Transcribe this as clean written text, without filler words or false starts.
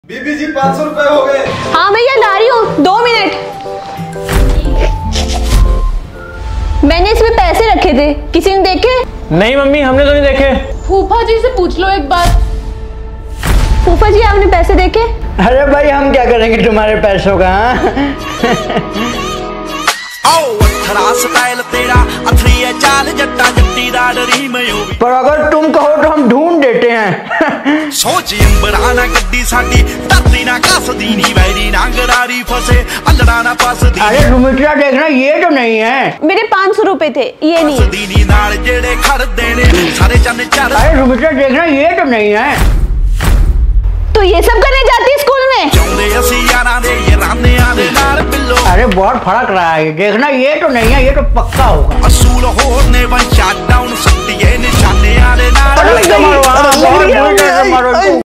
बीबी जी 500 रुपए हो गए। हाँ भैया ला रही हूँ, 2 मिनट। मैंने इसमें पैसे रखे थे, किसी ने देखे? नहीं मम्मी, हमने तो नहीं देखे। फूफा जी से पूछ लो एक बार। फूफा जी आपने पैसे देखे? अरे भाई हम क्या करेंगे तुम्हारे पैसों का। पर अगर तुम कहो तो हम ढूंढ देते हैं। सोच अंबराना गड्डी साडी धरती ना कसदी नी वैरी ना गरारी फसे अल्लड़ा ना पासदी। अरे सुमित्रा देखना ये तो नहीं है। मेरे 500 रुपए थे, ये नहीं है। नी नाल जेड़े खड़ देने सारे चन्ने चार। अरे सुमित्रा देखना ये तो नहीं है। तो ये सब करने जाती है स्कूल में? अरे बहुत फर्क रहा है, देखना ये तो नहीं है, ये तो पक्का होगा। असूल होने वन शट डाउन सकती है निशाने आले नाल।